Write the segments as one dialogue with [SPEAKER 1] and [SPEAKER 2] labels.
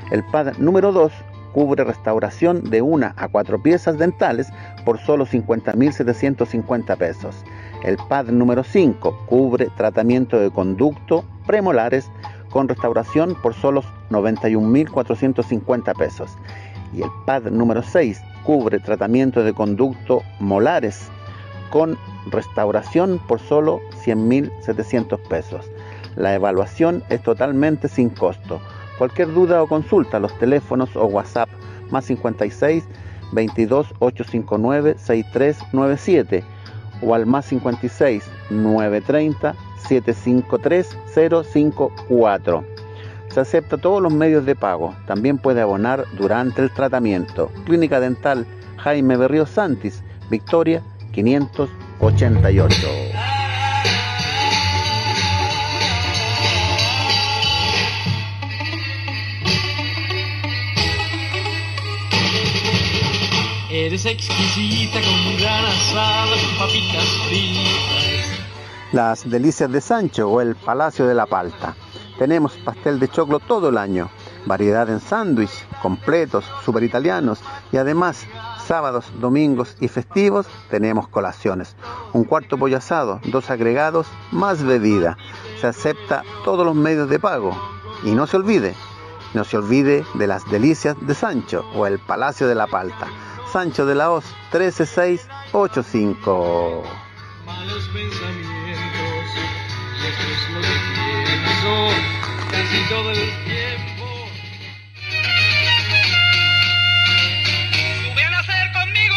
[SPEAKER 1] El pad número 2 cubre restauración de 1 a 4 piezas dentales por solo 50.750 pesos. El pad número 5 cubre tratamiento de conducto premolares con restauración por solo 91.450 pesos. Y el pad número 6 cubre tratamiento de conducto molares con restauración por solo 100.700 pesos. La evaluación es totalmente sin costo. Cualquier duda o consulta, los teléfonos o WhatsApp más 56 22 859 6397 o al más 56 930 753 054. Se acepta todos los medios de pago. También puede abonar durante el tratamiento. Clínica Dental Jaime Berríos Santis, Victoria 588.
[SPEAKER 2] Eres exquisita con un gran asado, con papitas fritas.
[SPEAKER 1] Las Delicias de Sancho o el Palacio de la Palta. Tenemos pastel de choclo todo el año, variedad en sándwich, completos, super italianos y además sábados, domingos y festivos tenemos colaciones. Un cuarto pollo asado, 2 agregados, más bebida. Se acepta todos los medios de pago. Y no se olvide de las Delicias de Sancho o el Palacio de la Palta. Sancho de la Hoz 13685.
[SPEAKER 2] Malos pensamientos, eso es lo que pienso casi todo el tiempo. Sube a nacer conmigo,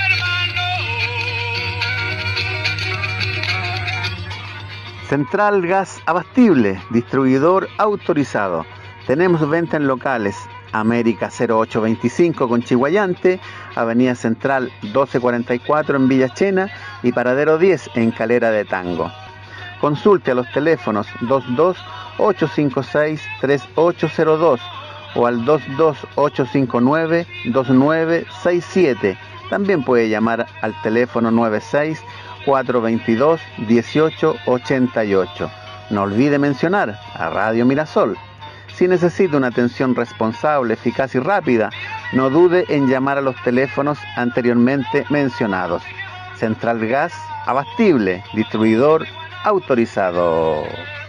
[SPEAKER 2] hermano.
[SPEAKER 1] Central Gas Abastible, distribuidor autorizado. Tenemos venta en locales América 0825 con Chiguayante, Avenida Central 1244 en Villa Chena y Paradero 10 en Calera de Tango. Consulte a los teléfonos 22-856-3802 o al 22-859-2967. También puede llamar al teléfono 96-422-1888. No olvide mencionar a Radio Mirasol. Si necesita una atención responsable, eficaz y rápida, no dude en llamar a los teléfonos anteriormente mencionados. Central Gas Abastible, distribuidor autorizado.